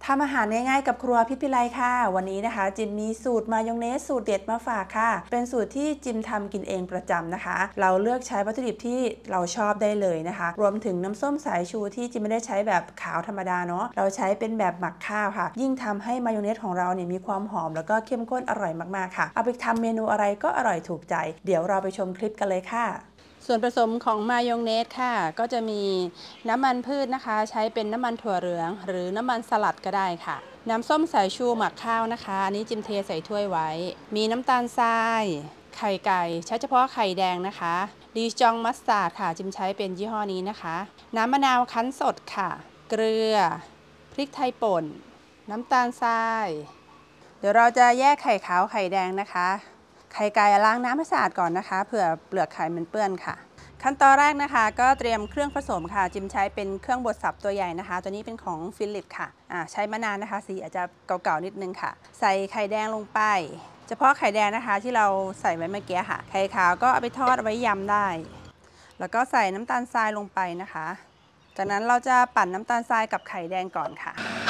ทำอาหารง่ายๆกับครัวพิพิไลค่ะวันนี้นะคะจิมมีสูตรมายองเนสสูตรเด็ดมาฝากค่ะเป็นสูตรที่จิมทำกินเองประจำนะคะเราเลือกใช้วัตถุดิบที่เราชอบได้เลยนะคะรวมถึงน้ำส้มสายชูที่จิมไม่ได้ใช้แบบขาวธรรมดาเนาะเราใช้เป็นแบบหมักข้าวค่ะยิ่งทำให้มายองเนสของเราเนี่ยมีความหอมแล้วก็เข้มข้นอร่อยมากๆค่ะเอาไปทำเมนูอะไรก็อร่อยถูกใจเดี๋ยวเราไปชมคลิปกันเลยค่ะส่วนผสมของมายองเนสค่ะก็จะมีน้ำมันพืชนะคะใช้เป็นน้ำมันถั่วเหลืองหรือน้ำมันสลัดก็ได้ค่ะน้ำส้มสายชูหมักข้าวนะคะอันนี้จิมเทใส่ถ้วยไว้มีน้ำตาลทรายไข่ไก่ใช้เฉพาะไข่แดงนะคะดีจองมัสตาร์ดค่ะจิมใช้เป็นยี่ห้อนี้นะคะน้ำมะนาวคั้นสดค่ะเกลือพริกไทยป่นน้ำตาลทรายเดี๋ยวเราจะแยกไข่ขาวไข่แดงนะคะไข่ไก่ล้างน้ำให้สะอาดก่อนนะคะเผื่อเปลือกไข่มันเปื้อนค่ะขั้นตอนแรกนะคะก็เตรียมเครื่องผสมค่ะจิมใช้เป็นเครื่องบดสับตัวใหญ่นะคะตัวนี้เป็นของฟิลิปค่ะใช้มานานนะคะสีอาจจะเก่าๆนิดนึงค่ะใส่ไข่แดงลงไปเฉพาะไข่แดงนะคะที่เราใส่ไว้เมื่อกี้ค่ะไข่ขาวก็เอาไปทอดเอาไว้ยำได้แล้วก็ใส่น้ำตาลทรายลงไปนะคะจากนั้นเราจะปั่นน้ำตาลทรายกับไข่แดงก่อนค่ะ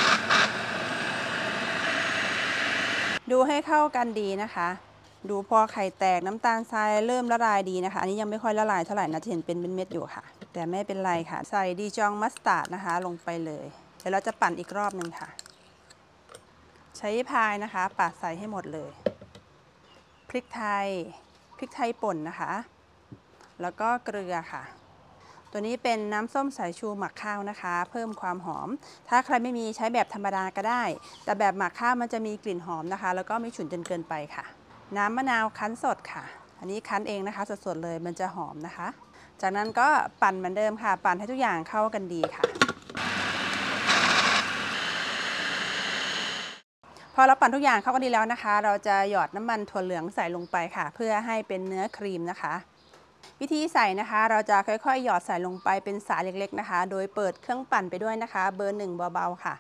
ดูให้เข้ากันดีนะคะดูพอไข่แตกน้ำตาลทรายเริ่มละลายดีนะคะอันนี้ยังไม่ค่อยละลายเท่าไหร่นะจะเห็นเป็นเม็ดๆอยู่ค่ะแต่ไม่เป็นไรค่ะใส่ดีจองมัสตาร์ดนะคะลงไปเลยเดี๋ยวเราจะปั่นอีกรอบหนึ่งค่ะใช้พายนะคะปาดใส่ให้หมดเลยพริกไทยป่นนะคะแล้วก็เกลือค่ะตัวนี้เป็นน้ำส้มสายชูหมักข้าวนะคะเพิ่มความหอมถ้าใครไม่มีใช้แบบธรรมดาก็ได้แต่แบบหมักข้าวมันจะมีกลิ่นหอมนะคะแล้วก็ไม่ฉุนจนเกินไปค่ะน้ำมะนาวคั้นสดค่ะอันนี้คั้นเองนะคะสดๆเลยมันจะหอมนะคะจากนั้นก็ปั่นเหมือนเดิมค่ะปั่นให้ทุกอย่างเข้ากันดีค่ะพอเราปั่นทุกอย่างเข้ากันดีแล้วนะคะเราจะหยอดน้ำมันถั่วเหลืองใส่ลงไปค่ะเพื่อให้เป็นเนื้อครีมนะคะวิธีใส่นะคะเราจะค่อยๆหยอดใส่ลงไปเป็นสายเล็กๆนะคะโดยเปิดเครื่องปั่นไปด้วยนะคะเบอร์1เบาๆค่ะ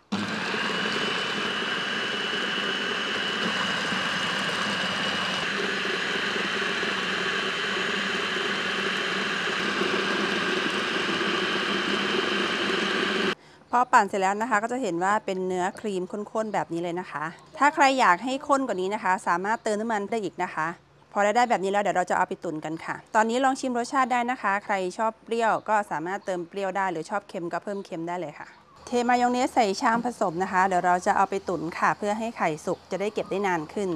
พอปั่นเสร็จแล้วนะคะก็จะเห็นว่าเป็นเนื้อครีมข้นๆแบบนี้เลยนะคะถ้าใครอยากให้ข้นกว่านี้นะคะสามารถเติมน้ำมันได้อีกนะคะพอได้แบบนี้แล้วเดี๋ยวเราจะเอาไปตุ๋นกันค่ะตอนนี้ลองชิมรสชาติได้นะคะใครชอบเปรี้ยวก็สามารถเติมเปรี้ยวได้หรือชอบเค็มก็เพิ่มเค็มได้เลยค่ะเทมายองเนสใส่ชามผสมนะคะเดี๋ยวเราจะเอาไปตุ๋นค่ะเพื่อให้ไข่สุกจะได้เก็บได้นานขึ้น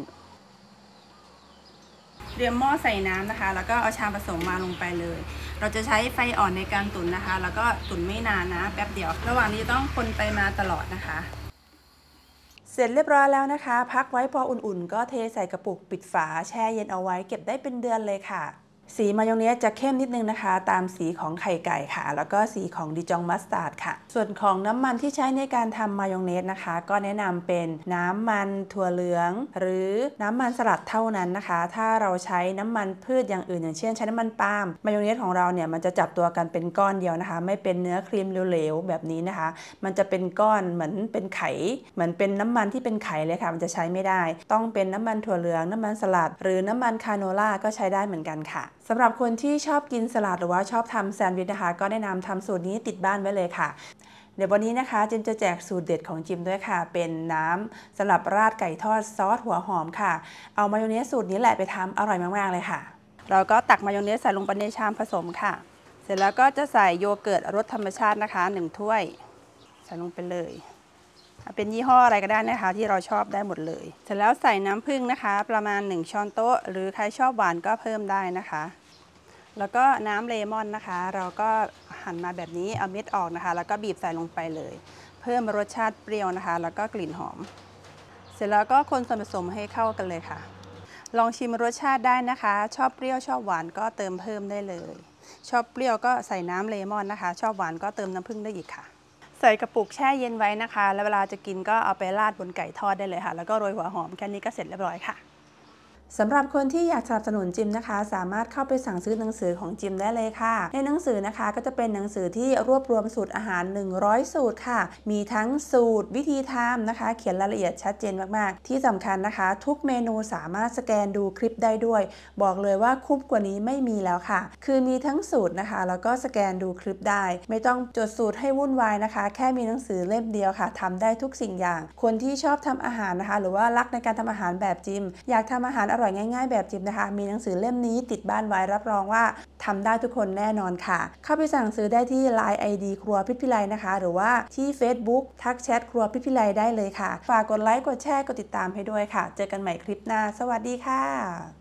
เตรียมหม้อใส่น้ำนะคะแล้วก็เอาชามผสมมาลงไปเลยเราจะใช้ไฟอ่อนในการตุ๋นนะคะแล้วก็ตุ๋นไม่นานนะแป๊บเดียวระหว่างนี้ต้องคนไปมาตลอดนะคะเสร็จเรียบร้อยแล้วนะคะพักไว้พออุ่นๆก็เทใส่กระปุกปิดฝาแช่เย็นเอาไว้เก็บได้เป็นเดือนเลยค่ะสีมายองเนสจะเข้มนิดนึงนะคะตามสีของไข่ไก่ค่ะแล้วก็สีของดิจองมัสตาร์ดค่ะส่วนของน้ำมันที่ใช้ในการทำมายองเนสนะคะก็แนะนำเป็นน้ำมันถั่วเหลืองหรือน้ำมันสลัดเท่านั้นนะคะถ้าเราใช้น้ำมันพืชอย่างอื่นอย่างเช่นใช้น้ำมันปาล์มมายองเนสของเราเนี่ยมันจะจับตัวกันเป็นก้อนเดียวนะคะไม่เป็นเนื้อครีมเหลวๆแบบนี้นะคะมันจะเป็นก้อนเหมือนเป็นไข่เหมือนเป็นน้ำมันที่เป็นไข่เลยค่ะมันจะใช้ไม่ได้ต้องเป็นน้ำมันถั่วเหลืองน้ำมันสลัดหรือน้ำมันคาโนล่าก็ใช้ได้เหมือนกันค่ะสำหรับคนที่ชอบกินสลัดหรือว่าชอบทำแซนด์วิชนะคะก็แนะนำทำสูตรนี้ติดบ้านไว้เลยค่ะเดี๋ยววันนี้นะคะจิมจะแจกสูตรเด็ดของจิมด้วยค่ะเป็นน้ำสำหรับราดไก่ทอดซอสหัวหอมค่ะเอามายองเนสสูตรนี้แหละไปทำอร่อยมากๆเลยค่ะเราก็ตักมายองเนสใส่ลงไปในชามผสมค่ะเสร็จแล้วก็จะใส่โยเกิร์ตรสธรรมชาตินะคะ1ถ้วยใส่ลงไปเลยเป็นยี่ห้ออะไรก็ได้นะคะที่เราชอบได้หมดเลยเสร็จแล้วใส่น้ำผึ้งนะคะประมาณ1ช้อนโต๊ะหรือใครชอบหวานก็เพิ่มได้นะคะแล้วก็น้ำเลมอนนะคะเราก็หั่นมาแบบนี้เอาเม็ดออกนะคะแล้วก็บีบใส่ลงไปเลยเพิ่มรสชาติเปรี้ยวนะคะแล้วก็กลิ่นหอมเสร็จแล้วก็คนส่วนผสมให้เข้ากันเลยค่ะลองชิมรสชาติได้นะคะชอบเปรี้ยวชอบหวานก็เติมเพิ่มได้เลยชอบเปรี้ยวก็ใส่น้ำเลมอนนะคะชอบหวานก็เติมน้ำผึ้งได้อีกค่ะใส่กระปุกแช่เย็นไว้นะคะแล้วเวลาจะกินก็เอาไปราดบนไก่ทอดได้เลยค่ะแล้วก็โรยหัวหอมแค่นี้ก็เสร็จเรียบร้อยค่ะสำหรับคนที่อยากสนับสนุนจิมนะคะสามารถเข้าไปสั่งซื้อหนังสือของจิมได้เลยค่ะในหนังสือนะคะก็จะเป็นหนังสือที่รวบรวมสูตรอาหาร100สูตรค่ะมีทั้งสูตรวิธีทำนะคะเขียนรายละเอียดชัดเจนมากๆที่สำคัญนะคะทุกเมนูสามารถสแกนดูคลิปได้ด้วยบอกเลยว่าคุ้มกว่านี้ไม่มีแล้วค่ะคือมีทั้งสูตรนะคะแล้วก็สแกนดูคลิปได้ไม่ต้องจดสูตรให้วุ่นวายนะคะแค่มีหนังสือเล่มเดียวค่ะทำได้ทุกสิ่งอย่างคนที่ชอบทำอาหารนะคะหรือว่ารักในการทำอาหารแบบจิมอยากทำอาหารอร่อยง่ายๆแบบจิมนะคะมีหนังสือเล่มนี้ติดบ้านไว้รับรองว่าทำได้ทุกคนแน่นอนค่ะเข้าไปสั่งซื้อได้ที่ LINE ID ครัวพิพิไลนะคะหรือว่าที่ Facebook ทักแชทครัวพิพิไลได้เลยค่ะฝากกดไลค์กดแชร์กดติดตามให้ด้วยค่ะเจอกันใหม่คลิปหน้าสวัสดีค่ะ